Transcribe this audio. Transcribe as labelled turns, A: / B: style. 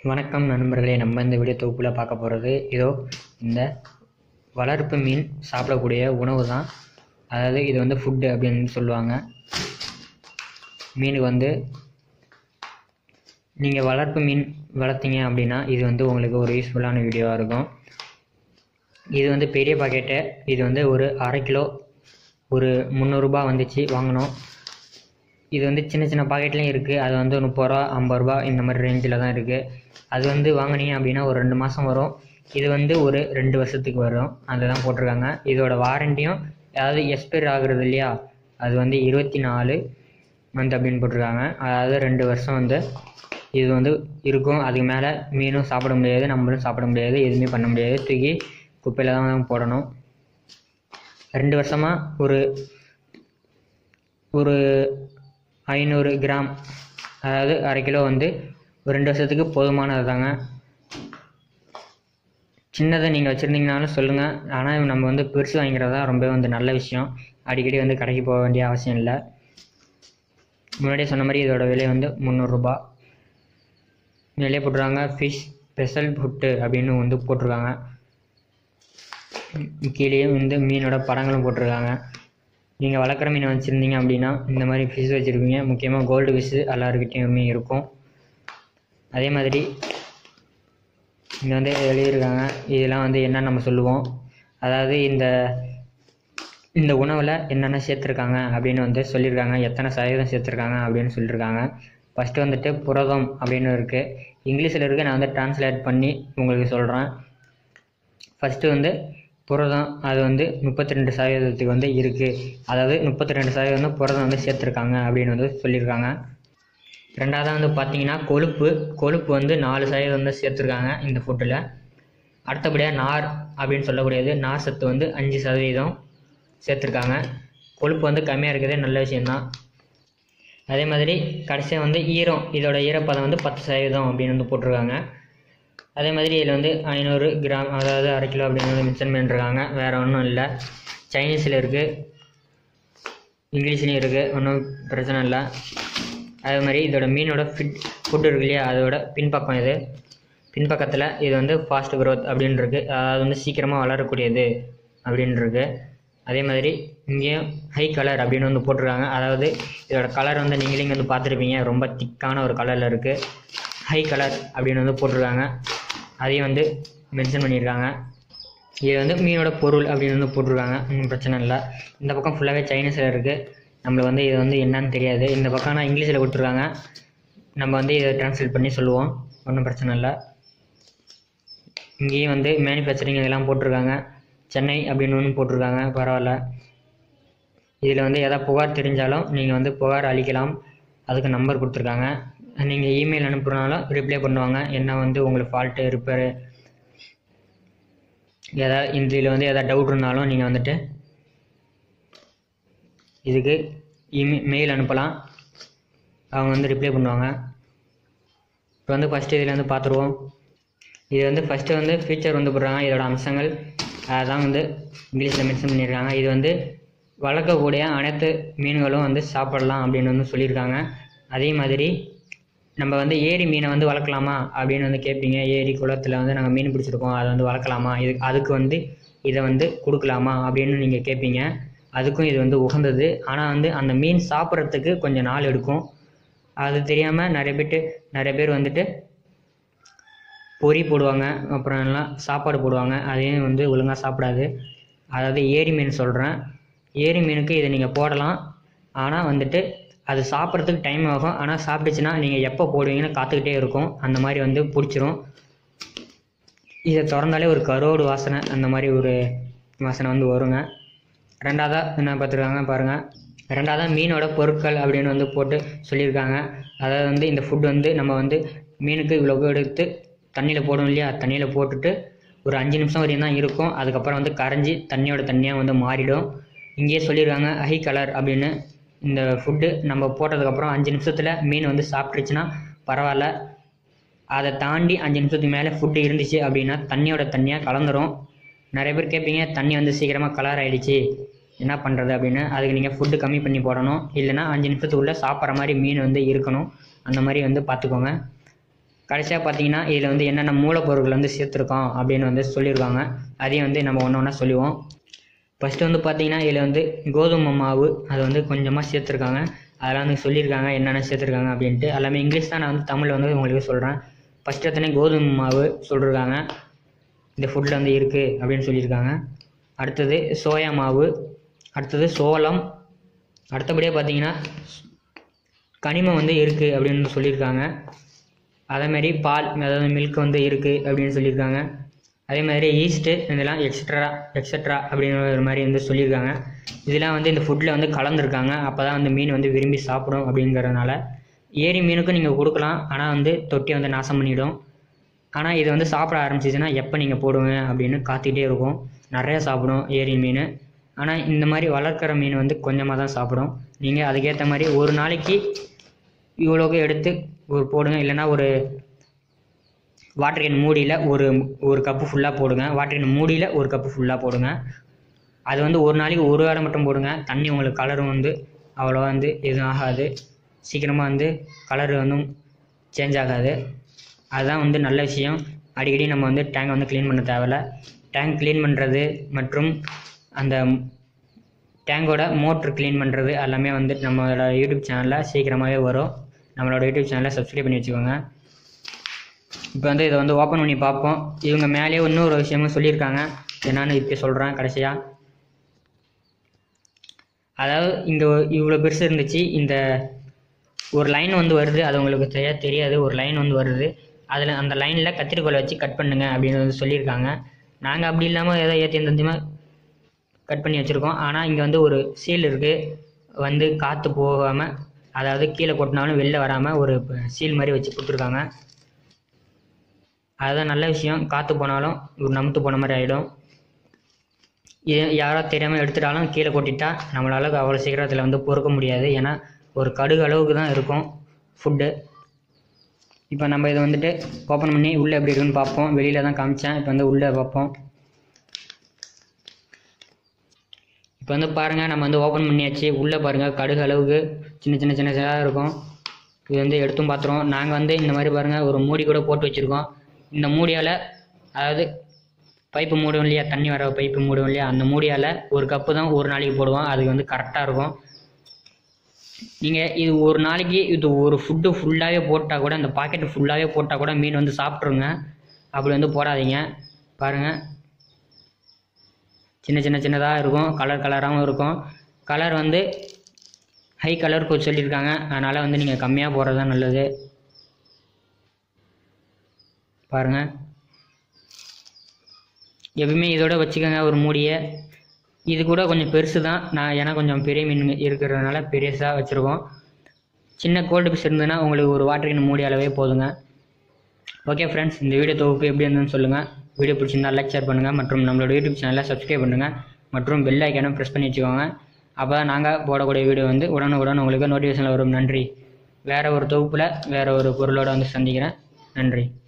A: வணக்கம் நண்பர்களே. நம்ம இந்த வீடியோ தொகுப்பில் பார்க்க போகிறது இந்த வளர்ப்பு மீன் சாப்பிடக்கூடிய உணவு தான். அதாவது இது ஃபுட்டு அப்படின்னு சொல்லுவாங்க. மீனுக்கு நீங்கள் வளர்ப்பு மீன் வளர்த்தீங்க அப்படின்னா இது உங்களுக்கு ஒரு யூஸ்ஃபுல்லான வீடியோவாக இருக்கும். இது பெரிய பாக்கெட்டு. இது ஒரு அரை கிலோ ஒரு 300 ரூபா வந்துச்சு வாங்கினோம். இது சின்ன சின்ன பாக்கெட்லேயும் இருக்குது. அது 30 ரூபா 50 ரூபா இந்த மாதிரி ரேஞ்சில் தான் இருக்குது. அது வாங்கினீங்க அப்படின்னா ஒரு 2 மாதம் வரும். இது ஒரு 2 வருஷத்துக்கு வரும். அதுதான் போட்டிருக்காங்க. இதோட வாரண்டியும் அதாவது எக்ஸ்பைர் ஆகுறது இல்லையா, அது 24 மந்த் அப்படின்னு போட்டிருக்காங்க. அதாவது 2 வருஷம் இது இருக்கும். அதுக்கு மேலே மீனும் சாப்பிட முடியாது, நம்மளும் சாப்பிட முடியாது, எதுவுமே பண்ண முடியாது. தூக்கி குப்பையில் தான் போடணும். 2 வருஷமாக ஒரு 500 கிராம், அதாவது அரை கிலோ ஒரு 2 வருஷத்துக்கு போதுமானது தாங்க. சின்னதை நீங்கள் வச்சுருந்தீங்கனாலும் சொல்லுங்கள். ஆனால் நம்ம பெருசு வாங்கிக்கிறது தான் ரொம்ப நல்ல விஷயம். அடிக்கடி கடைக்கு போக வேண்டிய அவசியம் இல்லை. முன்னாடியே சொன்ன மாதிரி இதோட விலை 300 ரூபா. விலையே போட்டுருக்காங்க. ஃபிஷ் ஸ்பெஷல் ஃபுட்டு அப்படின்னு போட்டிருக்காங்க. கீழேயும் மீனோட படங்களும் போட்டிருக்காங்க. நீங்கள் வளர்க்குற மீன் வச்சுருந்தீங்க அப்படின்னா இந்த மாதிரி ஃபிஷ் வச்சுருப்பீங்க. முக்கியமாக கோல்டு ஃபிஷ்ஷு எல்லாருக்கிட்டையுமே இருக்கும். அதே மாதிரி இங்கே எழுதியிருக்காங்க. இதெல்லாம் என்ன நம்ம சொல்லுவோம், அதாவது இந்த உணவில் என்னென்ன சேர்த்துருக்காங்க அப்படின்னு சொல்லியிருக்காங்க. எத்தனை சதவீதம் சேர்த்துருக்காங்க அப்படின்னு சொல்லியிருக்காங்க. ஃபஸ்ட்டு புரதம் அப்படின்னு இருக்குது. இங்கிலீஷில் இருக்குது. நான் ட்ரான்ஸ்லேட் பண்ணி உங்களுக்கு சொல்கிறேன். ஃபஸ்ட்டு புரதம் அது 32% இருக்குது. அதாவது 32% புரதம் சேர்த்துருக்காங்க அப்படின்னு சொல்லியிருக்காங்க. ரெண்டாவது பார்த்தீங்கன்னா கொழுப்பு 4% சேர்த்துருக்காங்க இந்த ஃபுட்டில். அடுத்தபடியாக நார் அப்படின்னு சொல்லக்கூடியது நார் சத்து 5% சேர்த்துருக்காங்க. கொழுப்பு கம்மியாக இருக்கிறதே நல்ல விஷயந்தான். அதே மாதிரி கடைசியாக ஈரம், இதோட ஈரப்பதம் 10% அப்படின்னு போட்டிருக்காங்க. அதே மாதிரி இதில் 500 கிராம், அதாவது அரை கிலோ அப்படின்னு மென்ஷன் பண்ணிட்டுருக்காங்க. வேறு ஒன்றும் இல்லை. சைனீஸில் இருக்குது, இங்கிலீஷ்லேயும் இருக்குது, ஒன்றும் பிரச்சனை இல்லை. அதே மாதிரி இதோட மீனோட ஃபுட்டு இருக்கு இல்லையா, அதோட பின்பக்கம் பின்பக்கத்தில் இது ஃபாஸ்ட் க்ரோத் அப்படின்னு இருக்குது. அதாவது சீக்கிரமாக வளரக்கூடியது அப்படின்னு இருக்குது. அதே மாதிரி இங்கேயும் ஹை கலர் அப்படின்னு போட்டிருக்காங்க. அதாவது இதோட கலர் நீங்களே இங்கே பார்த்துருப்பீங்க. ரொம்ப திக்கான ஒரு கலரில் இருக்குது. ஹை கலர் அப்படின்னு போட்டிருக்காங்க. அதையும் மென்ஷன் பண்ணியிருக்காங்க. இது மீனோட பொருள் அப்படின்னு போட்டிருக்காங்க. ஒன்றும் பிரச்சனை இல்லை. இந்த பக்கம் ஃபுல்லாகவே சைனீஸில் இருக்குது. நம்மளுக்கு இது என்னன்னு தெரியாது. இந்த பக்கம் நான் இங்கிலீஷில் கொடுத்துருக்காங்க. நம்ம இதை ட்ரான்ஸ்லேட் பண்ணி சொல்லுவோம். ஒன்றும் பிரச்சனை இல்லை. இங்கேயும் மேனுஃபேக்சரிங் இதெல்லாம் போட்டிருக்காங்க. சென்னை அப்படின்னு ஒன்று போட்டிருக்காங்க. பரவாயில்ல. இதில் எதாவது புகார் தெரிஞ்சாலும் நீங்கள் புகார் அளிக்கலாம். அதுக்கு நம்பர் கொடுத்துருக்காங்க. நீங்கள் இமெயில் அனுப்புனாலும் ரிப்ளை பண்ணுவாங்க. என்ன உங்களுக்கு ஃபால்ட்டு ரிப்பேரு எதாவது இதில் எதாவது டவுட் இருந்தாலும் நீங்கள் இதுக்கு மெயில் அனுப்பலாம். அவங்க ரிப்ளை பண்ணுவாங்க. இப்போ ஃபஸ்ட்டு இதில் பார்த்துருவோம். இது ஃபஸ்ட்டு ஃபீச்சர் போடுறாங்க. இதோட அம்சங்கள் அதான் இங்கிலீஷில் மென்ஷன் பண்ணியிருக்காங்க. இது வளர்க்கக்கூடிய அனைத்து மீன்களும் சாப்பிடலாம் அப்படின்னு சொல்லியிருக்காங்க. அதே மாதிரி நம்ம ஏரி மீனை வளர்க்கலாமா அப்படின்னு கேட்பீங்க. ஏரி குளத்தில் நாங்கள் மீன் பிடிச்சிருக்கோம், அதை வளர்க்கலாமா, அதுக்கு இதை கொடுக்கலாமா அப்படின்னு நீங்கள் கேட்பீங்க. அதுக்கும் இது உகந்தது. ஆனால் அந்த மீன் சாப்பிட்றதுக்கு கொஞ்சம் நாள் எடுக்கும். அது தெரியாமல் நிறைய பேர் பொரி போடுவாங்க, அப்புறம் எல்லாம் சாப்பாடு போடுவாங்க. அதையும் ஒழுங்காக சாப்பிடாது. அதாவது ஏரி மீன் சொல்கிறேன். ஏரி மீனுக்கு இதை நீங்கள் போடலாம். ஆனால் அது சாப்பிட்றதுக்கு டைம் ஆகும். ஆனால் சாப்பிட்டுச்சுன்னா நீங்கள் எப்போ போடுவீங்கன்னு காத்துக்கிட்டே இருக்கும். அந்த மாதிரி பிடிச்சிரும். இதை திறந்தாலே ஒரு கரோடு வாசனை, அந்த மாதிரி ஒரு வாசனை வருங்க. ரெண்டாவதாக என்ன பார்த்துருக்காங்க பாருங்கள். ரெண்டாவதாக மீனோட பொருட்கள் அப்படின்னு போட்டு சொல்லியிருக்காங்க. அதாவது இந்த ஃபுட் நம்ம மீனுக்கு இவ்வளோ எடுத்து தண்ணியில் போடணும் இல்லையா, தண்ணியில் போட்டுட்டு ஒரு 5 நிமிஷம் வரையும் தான் இருக்கும். அதுக்கப்புறம் கரைஞ்சி தண்ணியோட தண்ணியாக மாறிடும். இங்கேயே சொல்லியிருக்காங்க ஹை கலர் அப்படின்னு. இந்த ஃபுட்டு நம்ம போட்டதுக்கப்புறம் 5 நிமிஷத்தில் மீன் சாப்பிட்ருச்சுன்னா பரவாயில்ல. அதை தாண்டி 5 நிமிஷத்துக்கு மேலே ஃபுட்டு இருந்துச்சு அப்படின்னா தண்ணியோட தண்ணியாக கலந்துரும். நிறைய பேர் கேட்பீங்க, தண்ணி சீக்கிரமாக கலர் ஆகிடுச்சு என்ன பண்ணுறது அப்படின்னு. அதுக்கு நீங்கள் ஃபுட்டு கம்மி பண்ணி போடணும். இல்லைனா 5 நிமிஷத்துக்குள்ளே சாப்பிட்ற மாதிரி மீன் இருக்கணும். அந்த மாதிரி பார்த்துக்கோங்க. கடைசியாக பார்த்தீங்கன்னா இதில் வந்து என்னென்ன மூலப்பொருட்கள் வந்து சேர்த்துருக்கோம் அப்படின்னு வந்து சொல்லியிருக்காங்க. அதையும் வந்து நம்ம ஒன்று ஒன்றா சொல்லுவோம். ஃபஸ்ட்டு வந்து பார்த்தீங்கன்னா இதில் வந்து கோதுமை மாவு அது வந்து கொஞ்சமாக சேர்த்துருக்காங்க. அதெல்லாம் வந்து சொல்லியிருக்காங்க என்னென்ன சேர்த்துருக்காங்க அப்படின்ட்டு. எல்லாமே இங்கிலீஷ் தான், நான் வந்து தமிழில் வந்து உங்களுக்கு சொல்கிறேன். ஃபஸ்ட்டு எத்தனை கோதுமை மாவு சொல்லியிருக்காங்க, இந்த ஃபுட்டில் வந்து இருக்குது அப்படின்னு சொல்லியிருக்காங்க. அடுத்தது சோயா மாவு, அடுத்தது சோளம், அடுத்தபடியாக பார்த்தீங்கன்னா கனிமம் வந்து இருக்குது அப்படின்னு சொல்லியிருக்காங்க. அதேமாதிரி பால், அதாவது மில்க் வந்து இருக்குது அப்படின்னு சொல்லியிருக்காங்க. அதே மாதிரி ஈஸ்ட்டு இதெல்லாம் எக்ஸட்ரா அப்படிங்கிற மாதிரி வந்து சொல்லியிருக்காங்க. இதெல்லாம் வந்து இந்த ஃபுட்டில் வந்து கலந்துருக்காங்க. அப்போ தான் வந்து மீன் வந்து விரும்பி சாப்பிடும் அப்படிங்கிறதுனால. ஏரி மீனுக்கும் நீங்கள் கொடுக்கலாம், ஆனால் வந்து தொட்டியை வந்து நாசம் பண்ணிவிடும். ஆனால் இது வந்து சாப்பிட ஆரம்பிச்சிச்சுன்னா எப்போ நீங்கள் போடுவேன் அப்படின்னு காத்துக்கிட்டே இருக்கும். நிறையா சாப்பிடும் ஏரி மீன். ஆனால் இந்த மாதிரி வளர்க்குற மீன் வந்து கொஞ்சமாக தான் சாப்பிடும். நீங்கள் அதுக்கேற்ற மாதிரி ஒரு நாளைக்கு இவ்வளோக்கு எடுத்து போடுங்க. இல்லைன்னா ஒரு வாட்டர் கேன் மூடியில் ஒரு கப்பு ஃபுல்லாக போடுங்க. வாட்டர் கேன் மூடியில் ஒரு கப்பு ஃபுல்லாக போடுங்க. அது வந்து ஒரு நாளைக்கு ஒரு வேளை மட்டும் போடுங்க. தண்ணி உங்களுக்கு கலரும் வந்து அவ்வளோவா வந்து எதுவும் ஆகாது. சீக்கிரமாக வந்து கலரு வந்து சேஞ்ச் ஆகாது. அதுதான் வந்து நல்ல விஷயம். அடிக்கடி நம்ம வந்து டேங்கை வந்து க்ளீன் பண்ண தேவையில்ல. டேங்க் க்ளீன் பண்ணுறது மற்றும் அந்த டேங்கோட மோட்ரு க்ளீன் பண்ணுறது எல்லாமே வந்து நம்மளோட யூடியூப் சேனலில் சீக்கிரமாகவே வரும். நம்மளோட யூடியூப் சேனலை சப்ஸ்கிரைப் பண்ணி வச்சுக்கோங்க. இப்போ வந்து இதை வந்து ஓப்பன் பண்ணி பார்ப்போம். இவங்க மேலேயே இன்னொரு விஷயமும் சொல்லியிருக்காங்க, என்னன்னு இப்போ சொல்கிறேன் கடைசியாக. அதாவது இங்கே இவ்வளோ பெருசு இருந்துச்சு, இந்த ஒரு லைன் வந்து வருது, அது உங்களுக்கு தெரியாது. ஒரு லைன் வந்து வருது, அதில் அந்த லைனில் கத்திரிக்கோலை வச்சு கட் பண்ணுங்க அப்படின்னு வந்து சொல்லியிருக்காங்க. நாங்கள் அப்படி இல்லாமல் ஏதோ ஏற்றி தந்தியமாக கட் பண்ணி வச்சுருக்கோம். ஆனால் இங்கே வந்து ஒரு சீல் இருக்குது, வந்து காற்று போகாமல், அதாவது கீழே கொட்டினாலும் வெளில வராமல் ஒரு சீல் மாதிரி வச்சு கொடுத்துருக்காங்க. அதுதான் நல்ல விஷயம். காற்று போனாலும் ஒரு நமுத்து போன மாதிரி ஆகிடும். யாரோ தெரியாமல் எடுத்துட்டாலும் கீழே கொட்டிட்டா நம்மளால் அவ்வளோ சீக்கிரத்தில் வந்து பொறுக்க முடியாது. ஏன்னா ஒரு கடுகு அளவுக்கு தான் இருக்கும் ஃபுட்டு. இப்போ நம்ம இதை வந்துட்டு ஓப்பன் பண்ணி உள்ளே எப்படி இருக்குன்னு பார்ப்போம். வெளியில் தான் காமிச்சேன், இப்போ வந்து உள்ளே பார்ப்போம். இப்போ வந்து பாருங்கள், நம்ம வந்து ஓப்பன் பண்ணியாச்சு. உள்ளே பாருங்கள், கடுகு அளவுக்கு சின்னதாக இருக்கும். இது வந்து எடுத்தும் பார்த்துருவோம். நாங்கள் வந்து இந்த மாதிரி பாருங்கள் ஒரு மூடி கூட போட்டு வச்சுருக்கோம். இந்த மூடியால், அதாவது பைப்பு மூடும் இல்லையா, தண்ணி வர பைப்பு மூடும் இல்லையா, அந்த மூடியால் ஒரு கப்பு தான் ஒரு நாளைக்கு போடுவோம். அதுக்கு வந்து கரெக்டாக இருக்கும். நீங்கள் இது ஒரு நாளைக்கு இது ஒரு ஃபுட்டு ஃபுல்லாகவே போட்டால் கூட, அந்த பாக்கெட்டு ஃபுல்லாகவே போட்டால் கூட மீன் வந்து சாப்பிட்ருங்க. அப்படி வந்து போடாதீங்க. பாருங்கள், சின்னதாக இருக்கும், கலராகவும் இருக்கும். கலர் வந்து ஹை கலருக்கு சொல்லியிருக்காங்க. அதனால் வந்து நீங்கள் கம்மியாக போடுறது தான் நல்லது. பாருங்கள், எப்பவுமே இதோட வச்சுக்கோங்க ஒரு மூடியை. இது கூட கொஞ்சம் பெருசு தான், ஏன்னா கொஞ்சம் பெரிய மீன் இருக்கிறதுனால பெருசாக வச்சுருக்கோம். சின்ன கோல்டு பீஸ் இருந்ததுன்னா உங்களுக்கு ஒரு வாட்டர் கேன் மூடி அளவே போதுங்க. ஓகே ஃப்ரெண்ட்ஸ், இந்த வீடியோ தொகுப்பு எப்படி இருந்ததுன்னு சொல்லுங்கள். வீடியோ பிடிச்சிருந்தால் லைக், ஷேர் பண்ணுங்கள். மற்றும் நம்மளோட யூடியூப் சேனலை சப்ஸ்கிரைப் பண்ணுங்கள். மற்றும் பெல் ஐக்கானும் ப்ரெஸ் பண்ணி வச்சுக்கோங்க. அப்போ தான் நாங்கள் போடக்கூடிய வீடியோ வந்து உடனுக்குடன் உங்களுக்கு நோட்டிஃபிகேஷனில் வரும். நன்றி. வேறு ஒரு தொகுப்பில் வேறு ஒரு பொருளோடு வந்து சந்திக்கிறேன். நன்றி.